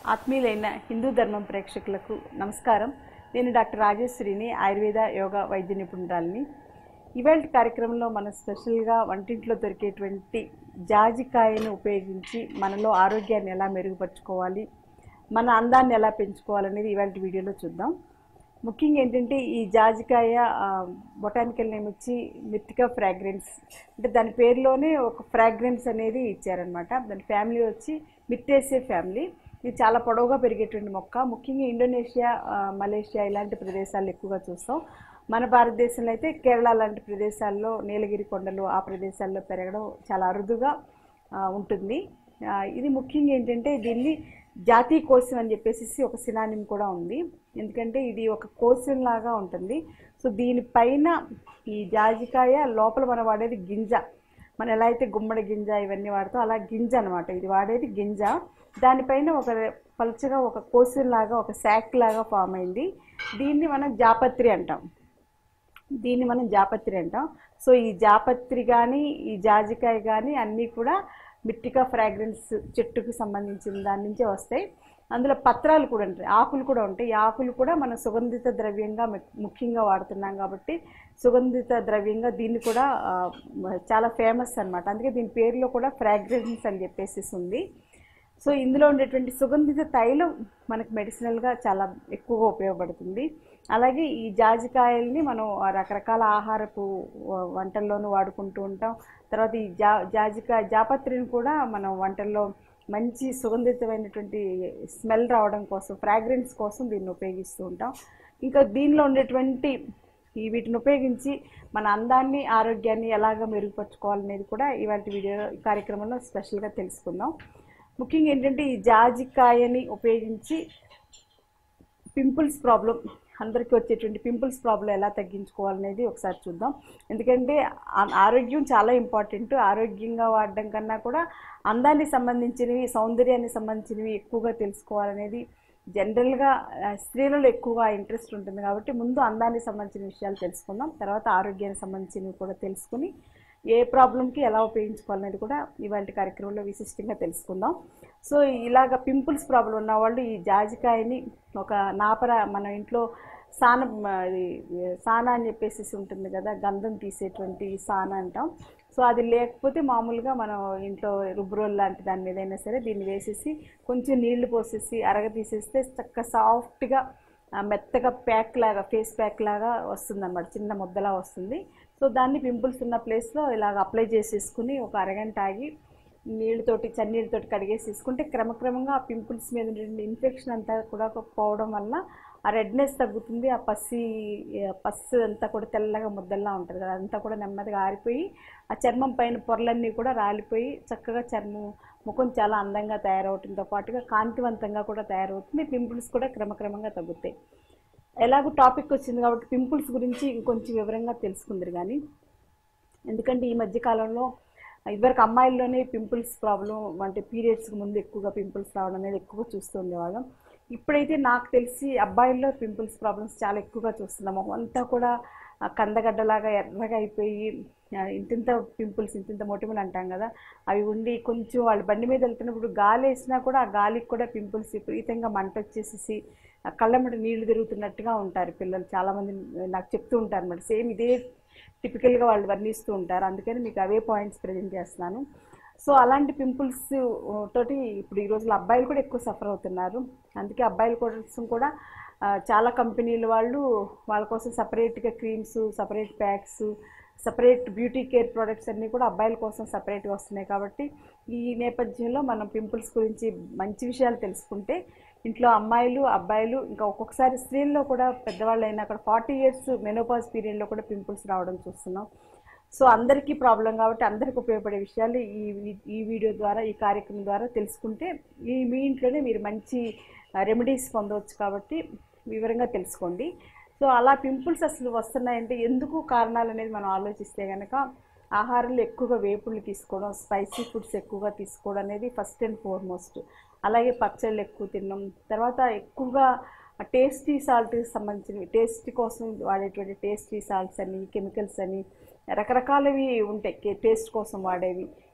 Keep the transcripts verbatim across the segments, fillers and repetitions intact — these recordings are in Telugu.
ఆత్మీయులైన హిందూ ధర్మం ప్రేక్షకులకు నమస్కారం. నేను డాక్టర్ రాజేశ్వరిని, ఆయుర్వేద యోగా వైద్య నిపుణురాలిని. ఇవాళ కార్యక్రమంలో మనం స్పెషల్గా వంటింట్లో దొరికేటువంటి జాజికాయను ఉపయోగించి మనలో ఆరోగ్యాన్ని ఎలా మెరుగుపరుచుకోవాలి, మన అందాన్ని ఎలా పెంచుకోవాలనేది ఇవాళ వీడియోలో చూద్దాం. ముఖ్యంగా ఏంటంటే ఈ జాజికాయ బొటానికల్ నేమ్ వచ్చి మిర్టికా ఫ్రాగ్రెన్స్, అంటే దాని పేరులోనే ఒక ఫ్రాగ్రెన్స్ అనేది ఇచ్చారనమాట. దాని ఫ్యామిలీ వచ్చి మిర్టేసే ఫ్యామిలీ. ఇది చాలా పొడవుగా పెరిగేటువంటి మొక్క. ముఖ్యంగా ఇండోనేషియా, మలేషియా ఇలాంటి ప్రదేశాల్లో ఎక్కువగా చూస్తాం. మన భారతదేశంలో అయితే కేరళ లాంటి ప్రదేశాల్లో, నీలగిరి కొండలు ఆ ప్రదేశాల్లో పెరగడం చాలా అరుదుగా ఉంటుంది. ఇది ముఖ్యంగా ఏంటంటే దీన్ని జాతీయ కోశం అని చెప్పేసి ఒక సినానిమ్ కూడా ఉంది. ఎందుకంటే ఇది ఒక కోశం లాగా ఉంటుంది. సో దీనిపైన ఈ జాజికాయ లోపల మనం వాడేది గింజ. మనం ఎలా అయితే గుమ్మడి గింజ ఇవన్నీ వాడతాం అలా గింజ అనమాట. ఇది వాడేది గింజ. దానిపైన ఒక పలుచగా ఒక కోశం లాగా, ఒక శాక్ లాగా ఫామ్ అయింది. దీన్ని మనం జాపత్రి అంటాం. దీన్ని మనం జాపత్రి అంటాం. సో ఈ జాపత్రి కానీ ఈ జాజికాయ కానీ అన్నీ కూడా మిర్టికా ఫ్రాగ్రెన్స్ చెట్టుకు సంబంధించిన దాని నుంచే వస్తాయి. అందులో పత్రాలు కూడా ఉంటాయి, ఆకులు కూడా ఉంటాయి. ఈ ఆకులు కూడా మనం సుగంధిత ద్రవ్యంగా ముఖ్యంగా వాడుతున్నాం కాబట్టి సుగంధిత ద్రవ్యంగా దీన్ని కూడా చాలా ఫేమస్ అనమాట. అందుకే దీని పేరులో కూడా ఫ్రాగ్రెన్స్ అని చెప్పేసి ఉంది. సో ఇందులో ఉండేటువంటి సుగంధిత తైలం మనకు మెడిసినల్గా చాలా ఎక్కువగా ఉపయోగపడుతుంది. అలాగే ఈ జాజికాయల్ని మనం రకరకాల ఆహారపు వంటల్లోనూ వాడుకుంటూ ఉంటాం. తర్వాత ఈ జా జాజికాయ జాపత్రిని కూడా మనం వంటల్లో మంచి సుగంధితమైనటువంటి స్మెల్ రావడం కోసం, ఫ్రాగ్రెన్స్ కోసం దీన్ని ఉపయోగిస్తూ ఉంటాం. ఇంకా దీనిలో ఉండేటువంటి ఈ వీటిని ఉపయోగించి మన అందాన్ని, ఆరోగ్యాన్ని ఎలాగ మెరుగుపరుచుకోవాలనేది కూడా ఇవాళ వీడియో కార్యక్రమంలో స్పెషల్గా తెలుసుకుందాం. ముఖ్యంగా ఏంటంటే ఈ జాజికాయని ఉపయోగించి పింపుల్స్ ప్రాబ్లం, అందరికీ వచ్చేటువంటి పింపుల్స్ ప్రాబ్లం ఎలా తగ్గించుకోవాలనేది ఒకసారి చూద్దాం. ఎందుకంటే ఆరోగ్యం చాలా ఇంపార్టెంట్. ఆరోగ్యంగా వాడడం కన్నా కూడా అందానికి సంబంధించినవి, సౌందర్యానికి సంబంధించినవి ఎక్కువగా తెలుసుకోవాలనేది జనరల్గా స్త్రీలలో ఎక్కువగా ఇంట్రెస్ట్ ఉంటుంది. కాబట్టి ముందు అందానికి సంబంధించిన విషయాలు తెలుసుకుందాం, తర్వాత ఆరోగ్యానికి సంబంధించినవి కూడా తెలుసుకుని ఏ ప్రాబ్లంకి ఎలా ఉపయోగించుకోవాలనేది కూడా ఇవాళ కార్యక్రమంలో విశిష్టంగా తెలుసుకుందాం. సో ఇలాగ పింపుల్స్ ప్రాబ్లం ఉన్నవాళ్ళు ఈ జాజికాయని ఒక నాపర, మన ఇంట్లో సాన సానా అని చెప్పేసి ఉంటుంది కదా, గంధం తీసేటువంటి సానా అంటాం. సో అది లేకపోతే మామూలుగా మనం ఇంట్లో రుబ్బురోల్ లాంటి దాని మీద అయినా సరే దీన్ని వేసేసి కొంచెం నీళ్లు పోసేసి అరగ తీసేస్తే చక్కగా సాఫ్ట్గా మెత్తగా ప్యాక్ లాగా, ఫేస్ ప్యాక్ లాగా వస్తుంది అన్నమాట, చిన్న ముద్దలా వస్తుంది. సో దాన్ని పింపుల్స్ ఉన్న ప్లేస్లో ఇలాగ అప్లై చేసేసుకుని ఒక అరగంట ఆగి నీళ్ళతోటి, చన్నీళ్ళతోటి కడిగేసేసుకుంటే క్రమక్రమంగా ఆ పింపుల్స్ మీద ఉండే ఇన్ఫెక్షన్ అంతా కూడా పోవడం వల్ల ఆ రెడ్నెస్ తగ్గుతుంది. ఆ పసి పస్సు అంతా కూడా తెల్లగా ముద్దల్లా ఉంటుంది కదా, అదంతా కూడా నెమ్మదిగా ఆరిపోయి ఆ చర్మం పైన పొరలన్నీ కూడా రాలిపోయి చక్కగా చర్మం, ముఖం చాలా అందంగా తయారవడంతో పాటుగా కాంతివంతంగా కూడా తయారవుతుంది. పింపుల్స్ కూడా క్రమక్రమంగా తగ్గుతాయి. ఎలాగో టాపిక్ వచ్చింది కాబట్టి పింపుల్స్ గురించి ఇంకొంచెం వివరంగా తెలుసుకుందరు. కానీ ఎందుకంటే ఈ మధ్యకాలంలో ఇదివరకు అమ్మాయిల్లోనే పింపుల్స్ ప్రాబ్లం, అంటే పీరియడ్స్కి ముందు ఎక్కువగా పింపుల్స్ రావడం అనేది ఎక్కువగా చూస్తూ ఉండేవాళ్ళం. ఇప్పుడైతే నాకు తెలిసి అబ్బాయిల్లో పింపుల్స్ ప్రాబ్లమ్స్ చాలా ఎక్కువగా చూస్తున్నాం. అంతా కూడా కందగడ్డలాగా ఎర్రగా అయిపోయి ఇంతింత పింపుల్స్, ఇంతింత మొటిమలు అంటాం కదా, అవి ఉండి కొంచెం వాళ్ళు బండి మీద వెళ్తున్నప్పుడు గాలి వేసినా కూడా ఆ గాలికి కూడా పింపుల్స్ విపరీతంగా మంట వచ్చేసేసి కళ్ళమ్మటి నీళ్లు తిరుగుతున్నట్టుగా ఉంటారు పిల్లలు. చాలామంది నాకు చెప్తూ ఉంటారు అన్నమాట. సేమ్ ఇదే టిపికల్గా వాళ్ళు వర్ణిస్తూ ఉంటారు. అందుకని మీకు అవే పాయింట్స్ ప్రజెంట్ చేస్తున్నాను. సో అలాంటి పింపుల్స్ తోటి ఇప్పుడు ఈ రోజుల్లో అబ్బాయిలు కూడా ఎక్కువ సఫర్ అవుతున్నారు. అందుకే అబ్బాయిల కోసం కూడా చాలా కంపెనీల వాళ్ళు వాళ్ళ కోసం సపరేట్గా creams, separate packs, separate beauty care products అన్నీ కూడా అబ్బాయిల కోసం సపరేట్గా వస్తున్నాయి. కాబట్టి ఈ నేపథ్యంలో మనం పింపుల్స్ గురించి మంచి విషయాలు తెలుసుకుంటే ఇంట్లో అమ్మాయిలు, అబ్బాయిలు, ఇంకా ఒక్కొక్కసారి స్త్రీల్లో కూడా పెద్దవాళ్ళు అయినా అక్కడ ఫార్టీ ఇయర్స్ మెనోపాజ్ పీరియడ్లో కూడా పింపుల్స్ రావడం చూస్తున్నాం. సో అందరికీ ప్రాబ్లం కాబట్టి అందరికి ఉపయోగపడే విషయాలు ఈ ఈ వీడియో ద్వారా, ఈ కార్యక్రమం ద్వారా తెలుసుకుంటే ఈ మీ ఇంట్లోనే మీరు మంచి రెమెడీస్ పొందవచ్చు. కాబట్టి వివరంగా తెలుసుకోండి. సో అలా పింపుల్స్ అసలు వస్తున్నాయంటే ఎందుకు కారణాలు అనేది మనం ఆలోచిస్తే కనుక ఆహారంలో ఎక్కువగా వేపుళ్ళు తీసుకోవడం, స్పైసీ ఫుడ్స్ ఎక్కువగా తీసుకోవడం అనేది ఫస్ట్ అండ్ ఫార్మోస్ట్. అలాగే పచ్చళ్ళు ఎక్కువ తినడం, తర్వాత ఎక్కువగా టేస్టీ సాల్ట్కి సంబంధించినవి, టేస్ట్ కోసం వాడేటువంటి టేస్టీ సాల్ట్స్ అని, కెమికల్స్ అని రకరకాలవి ఉంటాయి టేస్ట్ కోసం వాడేవి.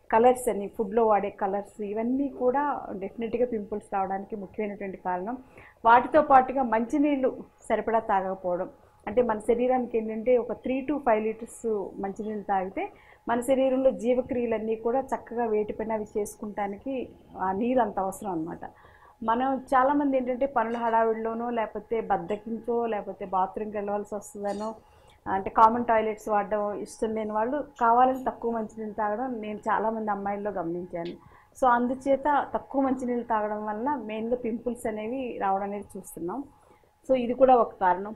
కలర్స్ అని, ఫుడ్లో వాడే కలర్స్, ఇవన్నీ కూడా డెఫినెట్గా పింపుల్స్ రావడానికి ముఖ్యమైనటువంటి కారణం. వాటితో పాటుగా మంచినీళ్ళు సరిపడా తాగకపోవడం. అంటే మన శరీరానికి ఏంటంటే ఒక త్రీ టు ఫైవ్ లీటర్స్ మంచినీళ్ళు తాగితే మన శరీరంలో జీవక్రియలన్నీ కూడా చక్కగా వేటిపైన అవి చేసుకుంటానికి ఆ నీరు అంత అవసరం అనమాట. మనం చాలామంది ఏంటంటే పనుల హడావిడిలోనో లేకపోతే బద్దకించో లేకపోతే బాత్రూమ్కి వెళ్ళవలసి వస్తుందనో, అంటే కామన్ టాయిలెట్స్ వాడడం ఇష్టం లేని వాళ్ళు కావాలని తక్కువ మంచినీళ్ళు తాగడం నేను చాలామంది అమ్మాయిల్లో గమనించాను. సో అందుచేత తక్కువ మంచినీళ్ళు తాగడం వల్ల మెయిన్గా పింపుల్స్ అనేవి రావడం అనేది చూస్తున్నాం. సో ఇది కూడా ఒక కారణం.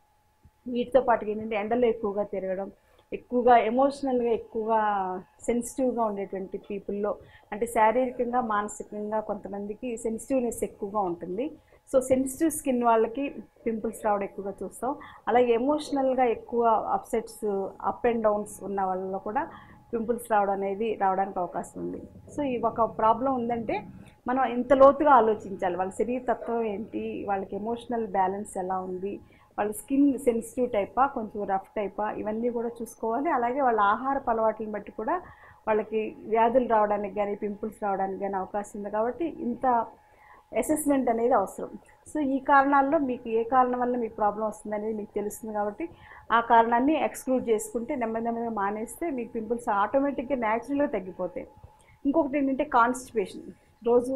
వీటితో పాటుగా ఏంటంటే ఎండలో ఎక్కువగా తిరగడం, ఎక్కువగా ఎమోషనల్గా ఎక్కువగా సెన్సిటివ్గా ఉండేటువంటి పీపుల్లో, అంటే శారీరకంగా మానసికంగా కొంతమందికి సెన్సిటివ్నెస్ ఎక్కువగా ఉంటుంది. సో సెన్సిటివ్ స్కిన్ వాళ్ళకి పింపుల్స్ రావడం ఎక్కువగా చూస్తాం. అలాగే ఎమోషనల్గా ఎక్కువ అప్సెట్స్, అప్ అండ్ డౌన్స్ ఉన్న వాళ్ళలో కూడా పింపుల్స్ రావడం అనేది రావడానికి అవకాశం ఉంది. సో ఈ ఒక ప్రాబ్లం ఉందంటే మనం ఇంత లోతుగా ఆలోచించాలి. వాళ్ళ శరీర తత్వం ఏంటి, వాళ్ళకి ఎమోషనల్ బ్యాలెన్స్ ఎలా ఉంది, వాళ్ళ స్కిన్ సెన్సిటివ్ టైపా కొంచెం రఫ్ టైపా, ఇవన్నీ కూడా చూసుకోవాలి. అలాగే వాళ్ళ ఆహారపు అలవాట్లను బట్టి కూడా వాళ్ళకి వ్యాధులు రావడానికి కానీ పింపుల్స్ రావడానికి కానీ అవకాశం ఉంది. కాబట్టి ఇంత అసెస్మెంట్ అనేది అవసరం. సో ఈ కారణాల్లో మీకు ఏ కారణం వల్ల మీకు ప్రాబ్లం వస్తుంది అనేది మీకు తెలుస్తుంది. కాబట్టి ఆ కారణాన్ని ఎక్స్క్లూడ్ చేసుకుంటే నెమ్మది నెమ్మదిగా మానేస్తే మీకు పింపుల్స్ ఆటోమేటిక్గా న్యాచురల్గా తగ్గిపోతాయి. ఇంకొకటి ఏంటంటే కాన్స్టిపేషన్. రోజు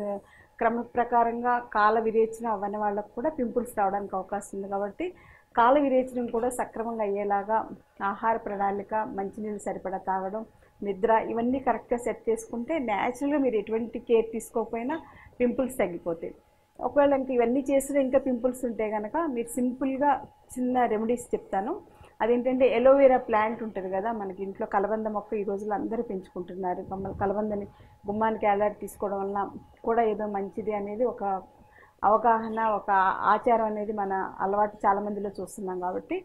క్రమ ప్రకారంగా కాల విరేచన అవ్వని వాళ్ళకు కూడా పింపుల్స్ రావడానికి అవకాశం ఉంది. కాబట్టి కాల విరేచనం కూడా సక్రమంగా అయ్యేలాగా ఆహార ప్రణాళిక, మంచినీళ్ళు సరిపడా తాగడం, నిద్ర, ఇవన్నీ కరెక్ట్గా సెట్ చేసుకుంటే న్యాచురల్గా మీరు ఎటువంటి కేర్ తీసుకోకపోయినా పింపుల్స్ తగ్గిపోతాయి. ఒకవేళ ఇంక ఇవన్నీ చేసినా ఇంకా పింపుల్స్ ఉంటే కనుక మీరు సింపుల్గా చిన్న రెమెడీస్ చెప్తాను. అదేంటంటే ఎలోవేరా ప్లాంట్ ఉంటుంది కదా మనకి ఇంట్లో, కలబంద మొక్క ఈ రోజుల్లో అందరూ పెంచుకుంటున్నారు. మమ్మల్ని కలబందని గుమ్మానికి ఏలాడి తీసుకోవడం వల్ల కూడా ఏదో మంచిది అనేది ఒక అవగాహన, ఒక ఆచారం అనేది మన అలవాటు చాలామందిలో చూస్తున్నాం. కాబట్టి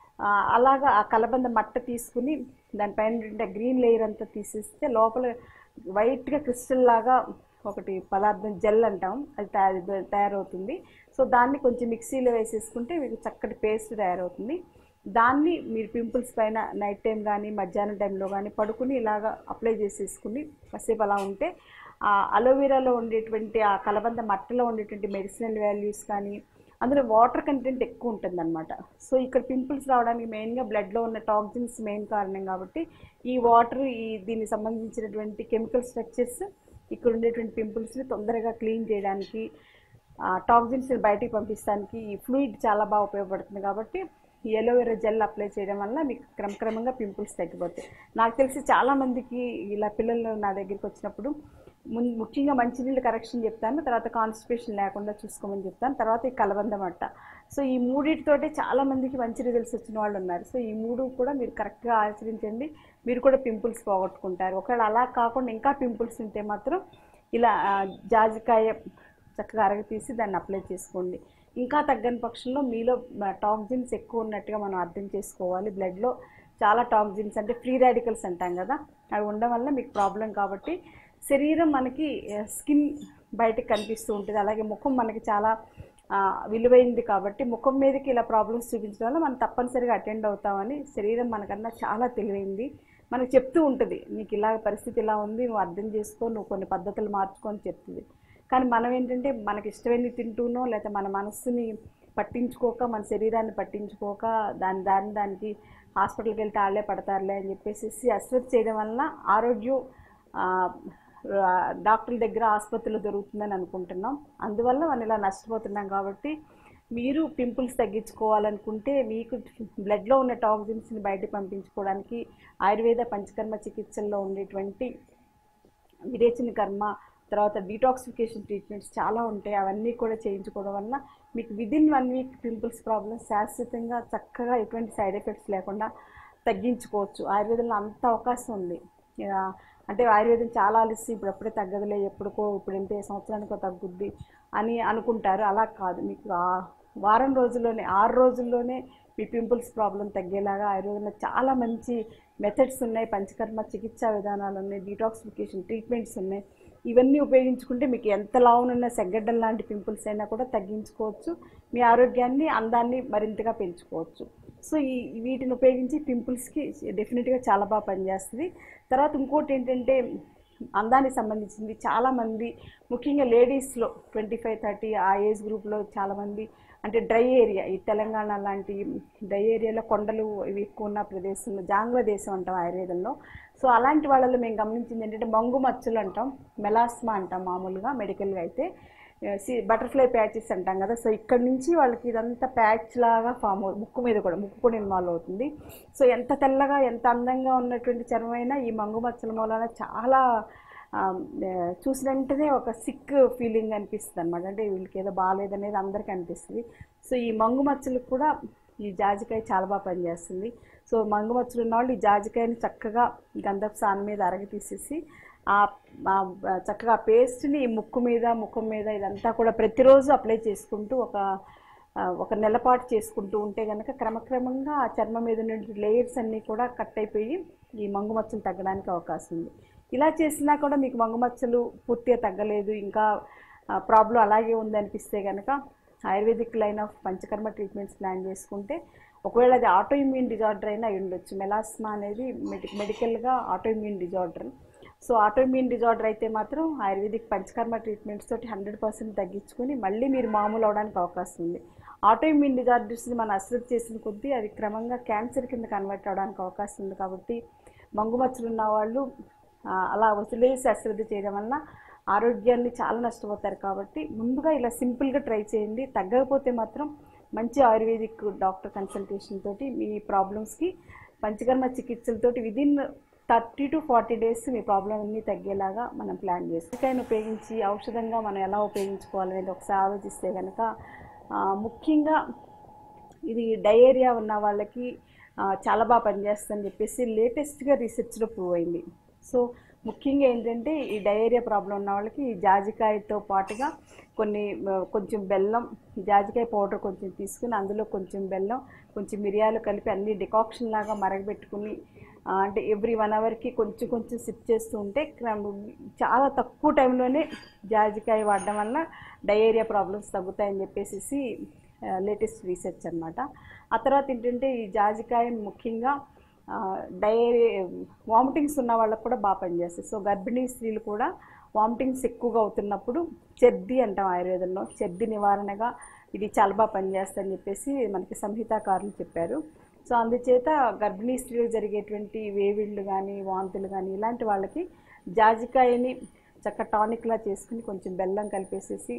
అలాగా ఆ కలబంద మట్ట తీసుకుని దానిపైన గ్రీన్ లేయర్ అంతా తీసేస్తే లోపల వైట్గా క్రిస్టల్ లాగా ఒకటి పదార్థం జెల్ అంటాం, అది తయారు తయారవుతుంది. సో దాన్ని కొంచెం మిక్సీలో వేసేసుకుంటే మీకు చక్కటి పేస్ట్ తయారవుతుంది. దాన్ని మీరు పింపుల్స్ పైన నైట్ టైం కానీ మధ్యాహ్నం టైంలో కానీ పడుకుని ఇలాగా అప్లై చేసేసుకుని కాసేపు అలా ఉంటే ఆ అలోవెరాలో ఉండేటువంటి ఆ కలబంద మట్టలో ఉండేటువంటి మెడిసినల్ వాల్యూస్ కానీ అందులో వాటర్ కంటెంట్ ఎక్కువ ఉంటుందన్నమాట. సో ఇక్కడ పింపుల్స్ రావడానికి మెయిన్గా బ్లడ్లో ఉన్న టాక్సిన్స్ మెయిన్ కారణం. కాబట్టి ఈ వాటర్, ఈ దీనికి సంబంధించినటువంటి కెమికల్ స్ట్రక్చర్స్ ఇక్కడ ఉండేటువంటి పింపుల్స్ని తొందరగా క్లీన్ చేయడానికి, టాక్సిన్స్ని బయటికి పంపించడానికి ఈ ఫ్లూయిడ్ చాలా బాగా ఉపయోగపడుతుంది. కాబట్టి ఈ ఎలోవెరా జెల్ అప్లై చేయడం వల్ల మీకు క్రమక్రమంగా పింపుల్స్ తగ్గిపోతాయి. నాకు తెలిసి చాలామందికి ఇలా పిల్లలు నా దగ్గరికి వచ్చినప్పుడు ముందు ముఖ్యంగా మంచినీళ్ళు కరెక్షన్ చెప్తాను, తర్వాత కాన్స్టిపేషన్ లేకుండా చూసుకోమని చెప్తాను, తర్వాత ఈ కలబంద మట్ట. సో ఈ మూడింటితోటి చాలామందికి మంచి రిజల్ట్స్ వచ్చిన వాళ్ళు ఉన్నారు. సో ఈ మూడు కూడా మీరు కరెక్ట్గా ఆచరించండి, మీరు కూడా పింపుల్స్ పోగొట్టుకుంటారు. ఒకవేళ అలా కాకుండా ఇంకా పింపుల్స్ ఉంటే మాత్రం ఇలా జాజికాయ చక్కగా అరగ తీసి దాన్ని అప్లై చేసుకోండి. ఇంకా తగ్గని పక్షంలో మీలో టాక్సిన్స్ ఎక్కువ ఉన్నట్టుగా మనం అర్థం చేసుకోవాలి. బ్లడ్లో చాలా టాక్సిన్స్ అంటే ఫ్రీ రాడికల్స్ అంటాం కదా, అవి ఉండడం వల్ల మీకు ప్రాబ్లం. కాబట్టి శరీరం మనకి స్కిన్ బయటకు కనిపిస్తూ ఉంటుంది, అలాగే ముఖం మనకి చాలా విలువైంది. కాబట్టి ముఖం మీదకి ఇలా ప్రాబ్లమ్స్ చూపించడం వల్ల మనం తప్పనిసరిగా అటెండ్ అవుతామని శరీరం మనకన్నా చాలా తెలివైంది, మనకు చెప్తూ ఉంటుంది. నీకు ఇలా పరిస్థితి ఇలా ఉంది, నువ్వు అర్థం చేసుకో, నువ్వు కొన్ని పద్ధతులు మార్చుకొని చెప్తుంది. కానీ మనం ఏంటంటే మనకి ఇష్టమైనది తింటూనో లేకపోతే మన మనస్సుని పట్టించుకోక, మన శరీరాన్ని పట్టించుకోక దాని దాని దానికి హాస్పిటల్కి వెళ్తే ఆళ్ళే పడతారులే అని చెప్పేసి అశ్రద్ధ చేయడం వలన ఆరోగ్యం డాక్టర్ల దగ్గర ఆసుపత్రిలో దొరుకుతుందని అనుకుంటున్నాం. అందువల్ల మనం ఇలా నష్టపోతున్నాం. కాబట్టి మీరు పింపుల్స్ తగ్గించుకోవాలనుకుంటే మీకు బ్లడ్లో ఉన్న టాక్సిన్స్ని బయటకు పంపించుకోవడానికి ఆయుర్వేద పంచకర్మ చికిత్సల్లో ఉండేటువంటి విరేచన కర్మ, తర్వాత డీటాక్సిఫికేషన్ ట్రీట్మెంట్స్ చాలా ఉంటాయి. అవన్నీ కూడా చేయించుకోవడం వల్ల మీకు within one week pimples problems శాశ్వతంగా చక్కగా ఎటువంటి సైడ్ ఎఫెక్ట్స్ లేకుండా తగ్గించుకోవచ్చు. ఆయుర్వేదంలో అంత అవకాశం ఉంది. అంటే ఆయుర్వేదం చాలా అలసి ఇప్పుడు ఎప్పుడే తగ్గదులే, ఎప్పుడుకో ఇప్పుడు ఎంతే సంవత్సరానికో తగ్గుద్ది అని అనుకుంటారు. అలా కాదు, మీకు వారం రోజుల్లోనే ఆరు రోజుల్లోనే మీ పింపుల్స్ ప్రాబ్లం తగ్గేలాగా ఆయుర్వేదంలో చాలా మంచి మెథడ్స్ ఉన్నాయి, పంచకర్మ చికిత్సా విధానాలు ఉన్నాయి, డీటాక్సిఫికేషన్ ట్రీట్మెంట్స్ ఉన్నాయి. ఇవన్నీ ఉపయోగించుకుంటే మీకు ఎంత లావునున్న సెగ్గడ్డల లాంటి పింపుల్స్ అయినా కూడా తగ్గించుకోవచ్చు, మీ ఆరోగ్యాన్ని అందాన్ని మరింతగా పెంచుకోవచ్చు. సో ఈ వీటిని ఉపయోగించి పింపుల్స్కి డెఫినెట్గా చాలా బాగా పనిచేస్తుంది. తర్వాత ఇంకోటి ఏంటంటే అందానికి సంబంధించింది చాలామంది, ముఖ్యంగా లేడీస్లో ట్వంటీ ఫైవ్ థర్టీ ఆ ఏజ్ గ్రూప్లో చాలామంది అంటే డ్రై ఏరియా, ఈ తెలంగాణ లాంటి డ్రై ఏరియాలో కొండలు ఇవి ఎక్కువ ఉన్న ప్రదేశంలో జాంగ్ల దేశం అంటాం ఆయుర్వేదంలో. సో అలాంటి వాళ్ళలో మేము గమనించింది ఏంటంటే మంగు మచ్చలు అంటాం, మెలాస్మా అంటాం మామూలుగా మెడికల్గా అయితే, సి బటర్ఫ్లై ప్యాచెస్ అంటాం కదా. సో ఇక్కడ నుంచి వాళ్ళకి ఇదంతా ప్యాచ్ లాగా ఫామ్ అవుతుంది, ముక్కు మీద కూడా, ముక్కు కూడా ఇన్వాల్వ్ అవుతుంది. సో ఎంత తెల్లగా ఎంత అందంగా ఉన్నటువంటి చర్మం అయినా ఈ మంగు మచ్చల మూలాన చాలా చూసిన వెంటనే ఒక సిక్ ఫీలింగ్ అనిపిస్తుంది అనమాట. అంటే వీళ్ళకి ఏదో బాగాలేదనేది అందరికీ అనిపిస్తుంది. సో ఈ మంగు మచ్చలకు కూడా ఈ జాజికాయ చాలా బాగా పనిచేస్తుంది. సో మంగు మచ్చలు ఉన్న వాళ్ళు ఈ జాజికాయని చక్కగా గంధపు సాన మీద అరగ తీసేసి చక్కగా ఆ పేస్ట్ని ముక్కు మీద ముఖం మీద ఇదంతా కూడా ప్రతిరోజు అప్లై చేసుకుంటూ ఒక ఒక నెలపాటు చేసుకుంటూ ఉంటే కనుక క్రమక్రమంగా ఆ చర్మం మీద ఉన్న లేయర్స్ అన్నీ కూడా కట్ అయిపోయి ఈ మంగు మచ్చలు తగ్గడానికి అవకాశం ఉంది. ఇలా చేసినా కూడా మీకు మంగు మచ్చలు పూర్తిగా తగ్గలేదు, ఇంకా ప్రాబ్లం అలాగే ఉందనిపిస్తే కనుక ayurvedic line of panchakarma treatments plan చేసుకుంటే, ఒకవేళ అది ఆటో ఇమ్యూన్ డిజార్డర్ అయినా అయి ఉండొచ్చు. మెలాస్మా అనేది మెడి మెడికల్గా auto immune disorder. So auto immune disorder అయితే మాత్రం ఆయుర్వేదిక్ పంచకర్మ ట్రీట్మెంట్స్ తోటి హండ్రెడ్ పర్సెంట్ తగ్గించుకొని మళ్ళీ మీరు మామూలు అవడానికి అవకాశం ఉంది. ఆటో ఇమ్యూన్ డిజార్డర్స్ని మనం అశ్రద్ధ చేసిన కొద్దీ అది క్రమంగా క్యాన్సర్ కింద కన్వర్ట్ అవడానికి అవకాశం ఉంది. కాబట్టి మంగు మచ్చలు ఉన్న వాళ్ళు అలా వదిలేసి అశ్రద్ధ చేయడం వల్ల ఆరోగ్యాన్ని చాలా నష్టపోతారు. కాబట్టి ముందుగా ఇలా సింపుల్గా ట్రై చేయండి. తగ్గకపోతే మాత్రం మంచి ఆయుర్వేదిక్ డాక్టర్ కన్సల్టేషన్ తోటి మీ ప్రాబ్లమ్స్కి పంచకర్మ చికిత్సలతోటి within thirty to forty days మీ ప్రాబ్లం అన్నీ తగ్గేలాగా మనం ప్లాన్ చేస్తాం. జాజికాయను ఉపయోగించి ఔషధంగా మనం ఎలా ఉపయోగించుకోవాలనేది ఒకసారి ఆలోచిస్తే కనుక ముఖ్యంగా ఇది డయేరియా ఉన్న వాళ్ళకి చాలా బాగా పనిచేస్తుందని చెప్పేసి లేటెస్ట్గా రీసెర్చ్లో ప్రూవ్ అయింది. సో ముఖ్యంగా ఏంటంటే ఈ డయేరియా ప్రాబ్లం ఉన్న వాళ్ళకి ఈ జాజికాయతో పాటుగా కొన్ని కొంచెం బెల్లం, జాజికాయ పౌడర్ కొంచెం తీసుకుని అందులో కొంచెం బెల్లం కొంచెం మిరియాలు కలిపి అన్ని డికాక్షన్ లాగా మరగబెట్టుకుని అంటే ఎవ్రీ వన్ అవర్కి కొంచెం కొంచెం సిప్ చేస్తూ ఉంటే చాలా తక్కువ టైంలోనే జాజికాయ వాడడం వల్ల డయేరియా ప్రాబ్లమ్స్ తగ్గుతాయని చెప్పేసి లేటెస్ట్ రీసెర్చ్ అనమాట. ఆ తర్వాత ఏంటంటే ఈ జాజికాయ ముఖ్యంగా డయేరి వామిటింగ్స్ ఉన్న వాళ్ళకు కూడా బాగా పనిచేస్తుంది. సో గర్భిణీ స్త్రీలు కూడా వామిటింగ్స్ ఎక్కువగా అవుతున్నప్పుడు చెర్ది అంటాం ఆయుర్వేదంలో, చెర్ది నివారణగా ఇది చాలా బాగా పనిచేస్తుందని చెప్పేసి మనకి సంహితాకారులు చెప్పారు. సో అందుచేత గర్భిణీ స్త్రీలకు జరిగేటువంటి వేవిళ్ళు కానీ వాంతులు కానీ ఇలాంటి వాళ్ళకి జాజికాయని చక్క టానిక్లా చేసుకుని కొంచెం బెల్లం కలిపేసేసి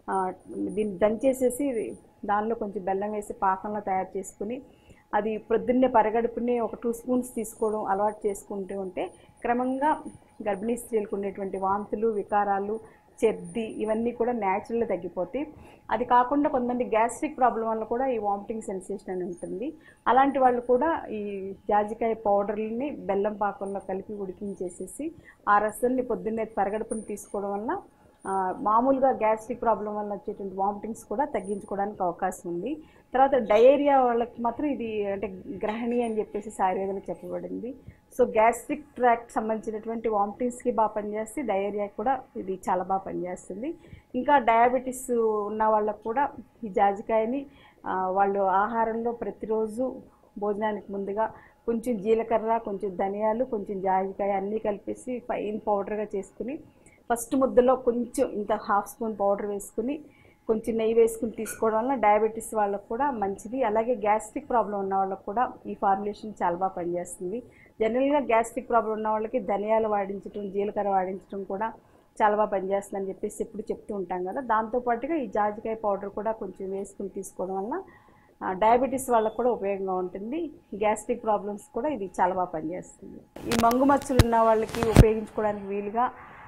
దీన్ని దంచేసేసి దానిలో కొంచెం బెల్లం వేసి పాకంలో తయారు చేసుకుని అది ప్రొద్దున్నే పరగడుపునే ఒక టూ స్పూన్స్ తీసుకోవడం అలవాటు చేసుకుంటూ ఉంటే క్రమంగా గర్భిణీ స్త్రీలకు ఉండేటువంటి వాంతులు, వికారాలు, చెర్ది ఇవన్నీ కూడా న్యాచురల్గా తగ్గిపోతాయి. అది కాకుండా కొంతమంది గ్యాస్ట్రిక్ ప్రాబ్లం వల్ల కూడా ఈ వామిటింగ్ సెన్సేషన్ అని ఉంటుంది. అలాంటి వాళ్ళు కూడా ఈ జాజికాయ పౌడర్ని బెల్లం పాకంలో కలిపి ఉడికించేసేసి ఆ రసాన్ని పొద్దున్నే పరగడుపుని తీసుకోవడం వల్ల మామూలుగా గ్యాస్ట్రిక్ ప్రాబ్లం వల్ల వచ్చేటువంటి వామిటింగ్స్ కూడా తగ్గించుకోవడానికి అవకాశం ఉంది. తర్వాత డయేరియా వాళ్ళకి మాత్రం ఇది అంటే గ్రహణి అని చెప్పేసి ఆయుర్వేదంలో చెప్పబడింది. సో గ్యాస్ట్రిక్ ట్రాక్ట్ సంబంధించినటువంటి వామిటింగ్స్కి బాగా పనిచేస్తే డయేరియాకి కూడా ఇది చాలా బాగా పనిచేస్తుంది. ఇంకా డయాబెటీస్ ఉన్న వాళ్ళకు కూడా ఈ జాజికాయని వాళ్ళు ఆహారంలో ప్రతిరోజు భోజనానికి ముందుగా కొంచెం జీలకర్ర, కొంచెం ధనియాలు, కొంచెం జాజికాయ అన్నీ కలిపేసి ఫైన్ పౌడర్గా చేసుకుని ఫస్ట్ ముద్దలో కొంచెం ఇంత హాఫ్ స్పూన్ పౌడర్ వేసుకుని కొంచెం నెయ్యి వేసుకుని తీసుకోవడం వల్ల డయాబెటీస్ వాళ్ళకు కూడా మంచిది. అలాగే గ్యాస్ట్రిక్ ప్రాబ్లం ఉన్న వాళ్ళకు కూడా ఈ ఫార్ములేషన్ చాలా బాగా పనిచేస్తుంది. జనరల్గా గ్యాస్ట్రిక్ ప్రాబ్లం ఉన్న వాళ్ళకి ధనియాలు వాడించడం, జీలకర్ర వాడించడం కూడా చాలా బాగా పనిచేస్తుందని చెప్పేసి ఎప్పుడు చెప్తూ ఉంటాం కదా. దాంతోపాటుగా ఈ జాజికాయ పౌడర్ కూడా కొంచెం వేసుకుని తీసుకోవడం వల్ల డయాబెటీస్ వాళ్ళకు కూడా ఉపయోగంగా ఉంటుంది. గ్యాస్ట్రిక్ ప్రాబ్లమ్స్ కూడా ఇది చాలా బాగా పనిచేస్తుంది. ఈ మంగు మచ్చలు ఉన్న వాళ్ళకి ఉపయోగించుకోవడానికి వీలుగా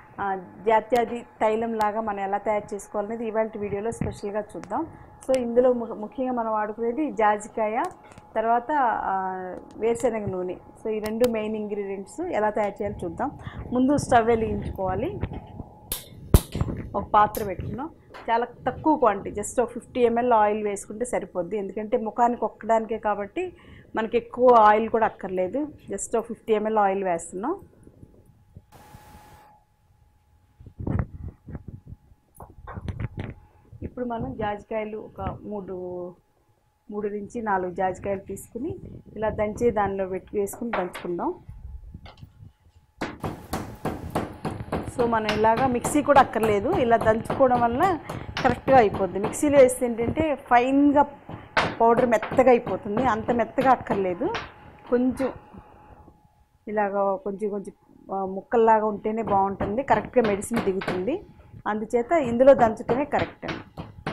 జాత్యాది తైలం లాగా మనం ఎలా తయారు చేసుకోవాలనేది ఇవాళ వీడియోలో స్పెషల్గా చూద్దాం. సో ఇందులో ముఖ్యంగా మనం వాడుకునేది జాజికాయ, తర్వాత వేరుశనగ నూనె. సో ఈ రెండు మెయిన్ ఇంగ్రీడియంట్స్ ఎలా తయారు చేయాలో చూద్దాం. ముందు స్టవ్ వెలిగించుకోవాలి. ఒక పాత్ర పెట్టుకున్నాం. చాలా తక్కువ క్వాంటిటీ, జస్ట్ ఒక ఫిఫ్టీ ఎంఎల్ ఆయిల్ వేసుకుంటే సరిపోద్ది. ఎందుకంటే ముఖానికి ఒక్కడానికే కాబట్టి మనకి ఎక్కువ ఆయిల్ కూడా అక్కర్లేదు. జస్ట్ ఒక ఫిఫ్టీ ఎంఎల్ ఆయిల్ వేస్తున్నాం. ఇప్పుడు మనం జాజికాయలు ఒక మూడు మూడు నుంచి నాలుగు జాజికాయలు తీసుకుని ఇలా దంచి దానిలో పెట్టి వేసుకుని దంచుకుందాం. సో మనం ఇలాగా మిక్సీ కూడా అక్కర్లేదు, ఇలా దంచుకోవడం వల్ల కరెక్ట్గా అయిపోద్ది. మిక్సీలో వేస్తే ఏంటంటే ఫైన్గా పౌడర్ మెత్తగా అయిపోతుంది, అంత మెత్తగా అక్కర్లేదు. కొంచెం ఇలాగ కొంచెం కొంచెం ముక్కల్లాగా ఉంటేనే బాగుంటుంది, కరెక్ట్గా మెడిసిన్ దిగుతుంది. అందుచేత ఇందులో దంచుతేనే కరెక్ట్ అండి.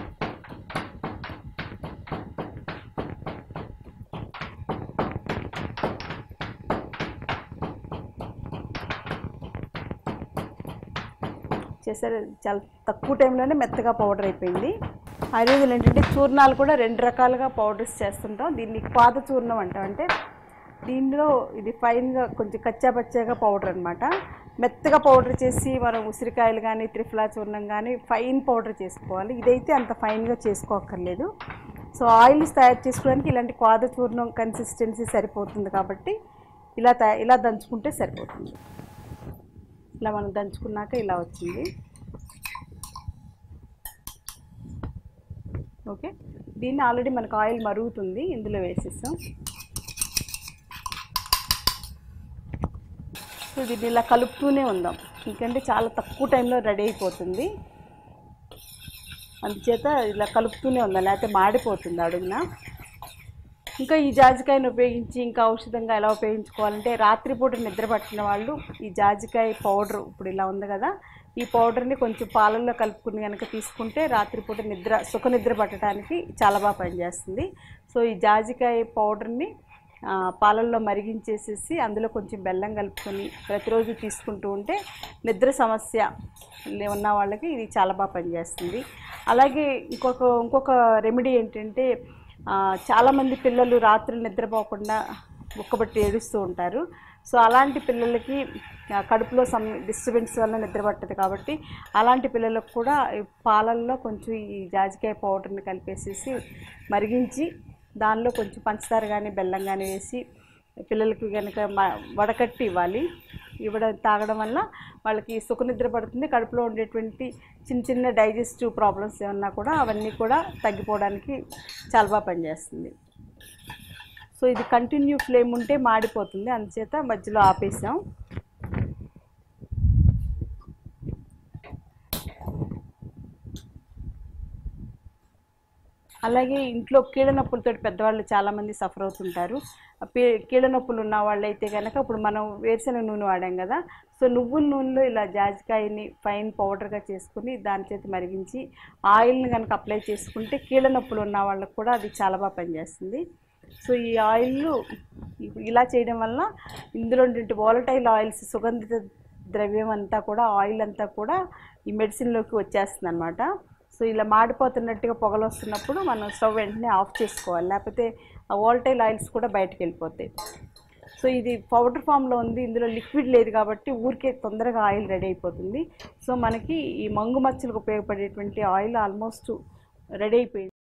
చేసారు, చాలా తక్కువ టైంలోనే మెత్తగా పౌడర్ అయిపోయింది. ఆయుర్వేదంలో ఏంటంటే చూర్ణాలు కూడా రెండు రకాలుగా పౌడర్స్ చేస్తుంటాం. దీన్ని పాత చూర్ణం అంటాం. అంటే దీనిలో ఇది ఫైన్గా కొంచెం కచ్చా పచ్చాగా పౌడర్ అనమాట. మెత్తగా పౌడర్ చేసి మనం ఉసిరికాయలు కానీ త్రిఫలా చూర్ణం కానీ ఫైన్ పౌడర్ చేసుకోవాలి. ఇదైతే అంత ఫైన్గా చేసుకోక్కర్లేదు. సో ఆయిల్స్ తయారు చేసుకోవడానికి ఇలాంటి పాత చూర్ణం కన్సిస్టెన్సీ సరిపోతుంది కాబట్టి ఇలా తయా ఇలా దంచుకుంటే సరిపోతుంది. ఇలా మనం దంచుకున్నాక ఇలా వచ్చింది. ఓకే, దీన్ని ఆల్రెడీ మనకు ఆయిల్ మరుగుతుంది, ఇందులో వేసేసాం. సో దీన్ని ఇలా కలుపుతూనే ఉందాం, ఎందుకంటే చాలా తక్కువ టైంలో రెడీ అయిపోతుంది. అందుచేత ఇలా కలుపుతూనే ఉందాం, లేకపోతే మాడిపోతుంది అడుగున. ఇంకా ఈ జాజికాయను ఉపయోగించి ఇంకా ఔషధంగా ఎలా ఉపయోగించుకోవాలంటే రాత్రిపూట నిద్ర పట్టిన వాళ్ళు ఈ జాజికాయ పౌడర్ ఇప్పుడు ఇలా ఉంది కదా, ఈ పౌడర్ని కొంచెం పాలల్లో కలుపుకుని కనుక తీసుకుంటే రాత్రిపూట నిద్ర సుఖ నిద్ర పట్టడానికి చాలా బాగా పనిచేస్తుంది. సో ఈ జాజికాయ పౌడర్ని పాలల్లో మరిగించేసేసి అందులో కొంచెం బెల్లం కలుపుకొని ప్రతిరోజు తీసుకుంటూ ఉంటే నిద్ర సమస్య ఉన్న వాళ్ళకి ఇది చాలా బాగా పనిచేస్తుంది. అలాగే ఇంకొక ఇంకొక రెమెడీ ఏంటంటే చాలామంది పిల్లలు రాత్రులు నిద్రపోకుండా ఉక్కబట్టి ఏడుస్తూ ఉంటారు. సో అలాంటి పిల్లలకి కడుపులో సమ్ డిస్టర్బెన్స్ వల్ల నిద్ర పట్టదు కాబట్టి అలాంటి పిల్లలకు కూడా పాలల్లో కొంచెం ఈ జాజికాయ పౌడర్ని కలిపేసేసి మరిగించి దానిలో కొంచెం పంచదార కానీ బెల్లం కానీ వేసి పిల్లలకి కనుక వడకట్టి ఇవ్వాలి. ఇవ్వడం తాగడం వల్ల వాళ్ళకి సుఖ నిద్ర పడుతుంది. కడుపులో ఉండేటువంటి చిన్న చిన్న డైజెస్టివ్ ప్రాబ్లమ్స్ ఏమన్నా కూడా అవన్నీ కూడా తగ్గిపోవడానికి చాలా బాగా పనిచేస్తుంది. సో ఇది కంటిన్యూ ఫ్లేమ్ ఉంటే మాడిపోతుంది, అందుచేత మధ్యలో ఆపేసాం. అలాగే ఇంట్లో కీళ్ళ నొప్పులతో పెద్దవాళ్ళు చాలామంది సఫర్ అవుతుంటారు. కీళ్ళ నొప్పులు ఉన్న వాళ్ళు అయితే కనుక ఇప్పుడు మనం వేరుశనగ నూనె వాడాం కదా, సో నువ్వుల నూనెలో ఇలా జాజికాయని ఫైన్ పౌడర్గా చేసుకుని దాని చేత మరిగించి ఆయిల్ని కనుక అప్లై చేసుకుంటే కీళ్ళ నొప్పులు ఉన్న వాళ్ళకు కూడా అది చాలా బాగా పనిచేస్తుంది. సో ఈ ఆయిల్ ఇలా చేయడం వల్ల ఇందులో ఉండే వాలటైల్ ఆయిల్స్ సుగంధిత ద్రవ్యం అంతా కూడా ఆయిల్ అంతా కూడా ఈ మెడిసిన్లోకి వచ్చేస్తుంది అనమాట. సో ఇలా మాడిపోతున్నట్టుగా పొగలు వస్తున్నప్పుడు మనం స్టవ్ వెంటనే ఆఫ్ చేసుకోవాలి, లేకపోతే ఆ వాలటైల్ ఆయిల్స్ కూడా బయటకు వెళ్ళిపోతాయి. సో ఇది పౌడర్ ఫామ్లో ఉంది, ఇందులో లిక్విడ్ లేదు కాబట్టి ఊరికే తొందరగా ఆయిల్ రెడీ అయిపోతుంది. సో మనకి ఈ మంగు మచ్చలకు ఉపయోగపడేటువంటి ఆయిల్ ఆల్మోస్ట్ రెడీ అయిపోయింది.